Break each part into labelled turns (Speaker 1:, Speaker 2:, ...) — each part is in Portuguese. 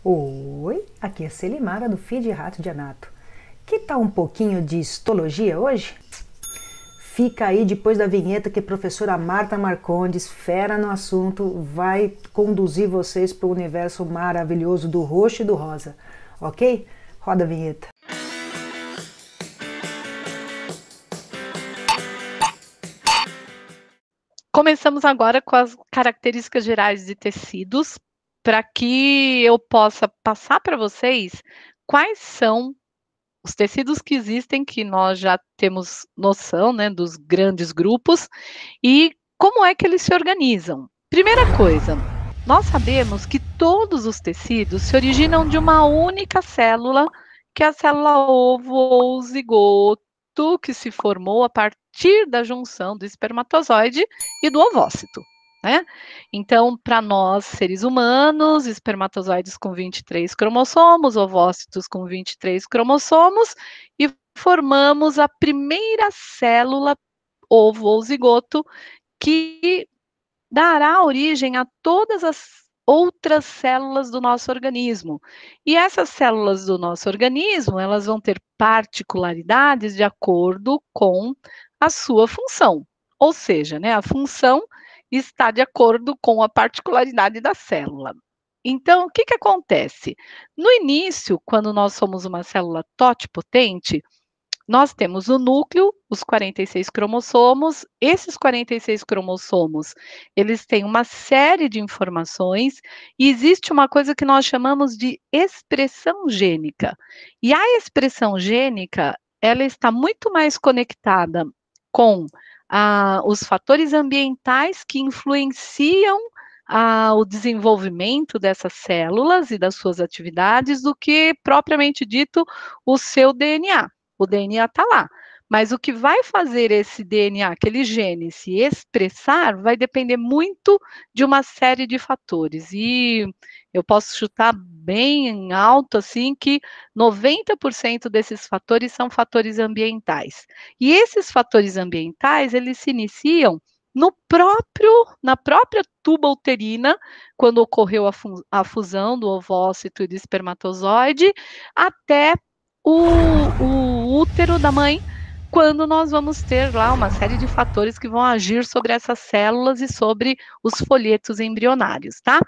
Speaker 1: Oi, aqui é Selimara do Feed Rato de Anato. Que tal um pouquinho de histologia hoje? Fica aí depois da vinheta que a professora Marta Marcondes, fera no assunto, vai conduzir vocês para o universo maravilhoso do roxo e do rosa, ok? Roda a vinheta.
Speaker 2: Começamos agora com as características gerais de tecidos, para que eu possa passar para vocês quais são os tecidos que existem, que nós já temos noção, né, dos grandes grupos, e como é que eles se organizam. Primeira coisa, nós sabemos que todos os tecidos se originam de uma única célula, que é a célula ovo ou zigoto, que se formou a partir da junção do espermatozoide e do ovócito, né? Então, para nós, seres humanos, espermatozoides com 23 cromossomos, ovócitos com 23 cromossomos, e formamos a primeira célula ovo ou zigoto, que dará origem a todas as outras células do nosso organismo. E essas células do nosso organismo, elas vão ter particularidades de acordo com a sua função. Ou seja, né, a função está de acordo com a particularidade da célula. Então, o que que acontece? No início, quando nós somos uma célula totipotente, nós temos o núcleo, os 46 cromossomos. Esses 46 cromossomos, eles têm uma série de informações e existe uma coisa que nós chamamos de expressão gênica. E a expressão gênica, ela está muito mais conectada com os fatores ambientais que influenciam o desenvolvimento dessas células e das suas atividades do que propriamente dito o seu DNA. O DNA está lá. Mas o que vai fazer esse DNA, aquele gene, se expressar, vai depender muito de uma série de fatores. E eu posso chutar bem alto, assim, que 90% desses fatores são fatores ambientais. E esses fatores ambientais, eles se iniciam na própria tuba uterina, quando ocorreu a fusão do ovócito e do espermatozoide, até o útero da mãe, quando nós vamos ter lá uma série de fatores que vão agir sobre essas células e sobre os folhetos embrionários, tá?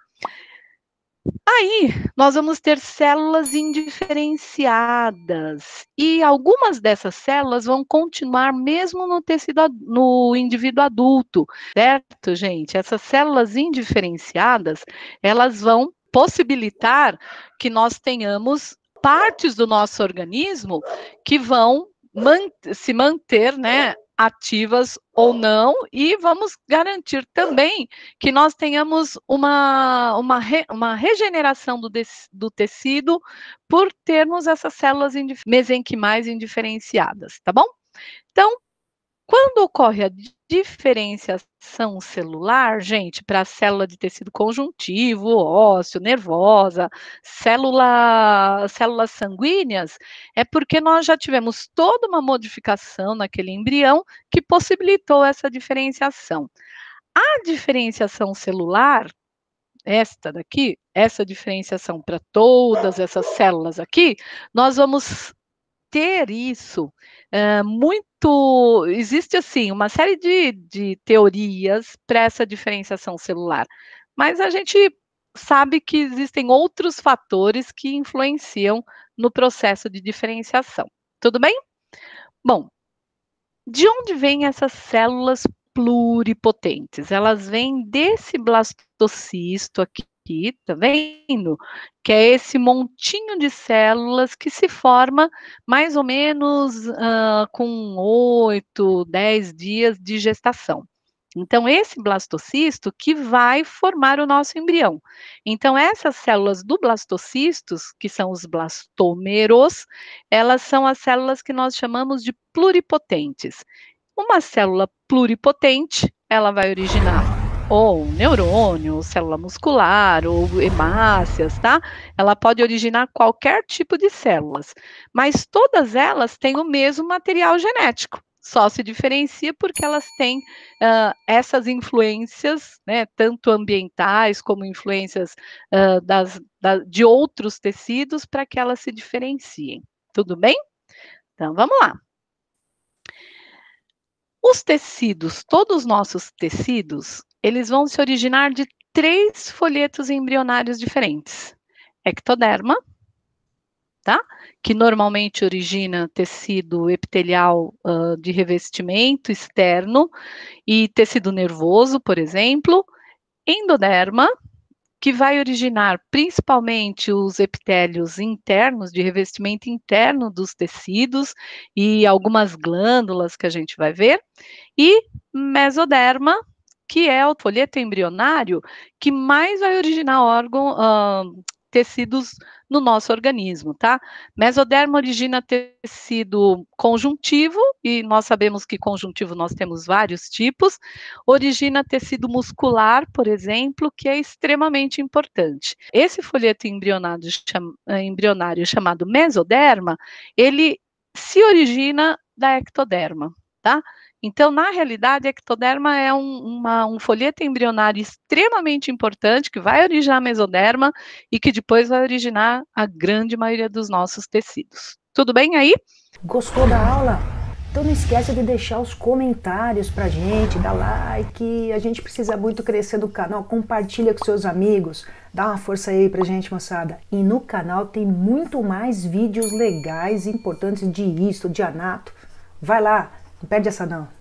Speaker 2: Aí, nós vamos ter células indiferenciadas, e algumas dessas células vão continuar mesmo no tecido, no indivíduo adulto, certo, gente? Essas células indiferenciadas, elas vão possibilitar que nós tenhamos partes do nosso organismo que vão se manter, né, ativas ou não, e vamos garantir também que nós tenhamos uma regeneração do tecido por termos essas células mesenquimais indiferenciadas, tá bom? Então, quando ocorre a diferenciação celular, gente, para célula de tecido conjuntivo, ósseo, nervosa, células sanguíneas, é porque nós já tivemos toda uma modificação naquele embrião que possibilitou essa diferenciação. A diferenciação celular, esta daqui, essa diferenciação para todas essas células aqui, nós vamos ter isso muito. Existe, assim, uma série de teorias para essa diferenciação celular, mas a gente sabe que existem outros fatores que influenciam no processo de diferenciação. Tudo bem? Bom, de onde vêm essas células pluripotentes? Elas vêm desse blastocisto aqui, tá vendo? Que é esse montinho de células que se forma mais ou menos com 8, 10 dias de gestação. Então, esse blastocisto que vai formar o nosso embrião. Então, essas células do blastocistos, que são os blastômeros, elas são as células que nós chamamos de pluripotentes. Uma célula pluripotente, ela vai originar ou um neurônio, ou célula muscular, ou hemácias, tá? Ela pode originar qualquer tipo de células, mas todas elas têm o mesmo material genético. só se diferencia porque elas têm essas influências, né, tanto ambientais como influências de outros tecidos para que elas se diferenciem. Tudo bem? Então, vamos lá. Os tecidos, todos os nossos tecidos, eles vão se originar de 3 folhetos embrionários diferentes. Ectoderma, tá? Que normalmente origina tecido epitelial de revestimento externo e tecido nervoso, por exemplo. Endoderma, que vai originar principalmente os epitélios internos, de revestimento interno dos tecidos e algumas glândulas que a gente vai ver. E mesoderma, que é o folheto embrionário que mais vai originar tecidos no nosso organismo, tá? Mesoderma origina tecido conjuntivo, e nós sabemos que conjuntivo nós temos vários tipos. Origina tecido muscular, por exemplo, que é extremamente importante. Esse folheto embrionário chamado mesoderma, ele se origina da ectoderma, tá? Então, na realidade, a ectoderma é um folheto embrionário extremamente importante, que vai originar a mesoderma e que depois vai originar a grande maioria dos nossos tecidos. Tudo bem aí?
Speaker 1: Gostou da aula? Então não esquece de deixar os comentários pra gente, dá like, a gente precisa muito crescer no canal, compartilha com seus amigos, dá uma força aí pra gente, moçada. E no canal tem muito mais vídeos legais, importantes de histo, de anato. Vai lá, não perde essa não.